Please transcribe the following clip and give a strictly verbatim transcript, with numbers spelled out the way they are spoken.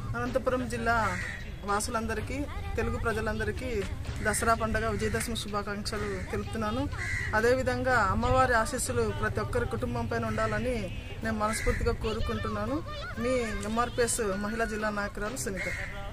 అనంతపురం జిల్లా వాసులందరికీ తెలుగు ప్రజలందరికీ దసరా పండుగ విజయదశమి శుభాకాంక్షలు తెలుపుతున్నాను. అదేవిధంగా అమ్మవారి ఆశీస్సులు ప్రతి ఒక్కరి కుటుంబం పైన ఉండాలని నేను మనస్ఫూర్తిగా కోరుకుంటున్నాను. మీ ఎంఆర్పిఎస్ మహిళా జిల్లా నాయకురాలు సునీత.